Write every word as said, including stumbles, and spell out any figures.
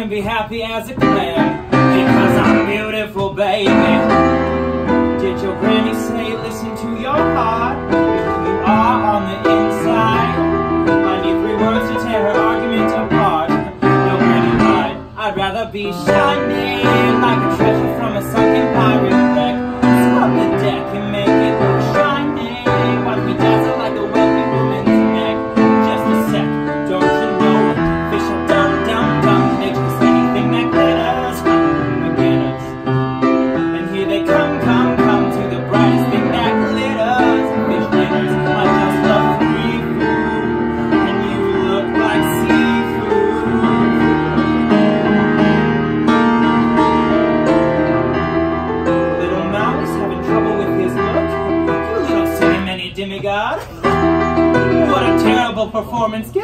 can be happy as a clam, because I'm beautiful, baby. Did your granny say listen to your heart? If you are on the inside, I need three words to tear her argument apart. No granny lied, I'd rather be shining like a treasure from a sunken pirate wreck. Scrub the deck and make it look shiny. Watch me dazzle like a wealthy woman's neck. Just a sec, don't you know? Fish are dumb, dumb, dumb. They just anything that glitters. Beginners. And here they come, come, come to the brightest thing that glitters. Fish dinners. I just love free food, and you look like seafood. Little mouse having trouble with his look. You little silly many demigod. What a terrible performance.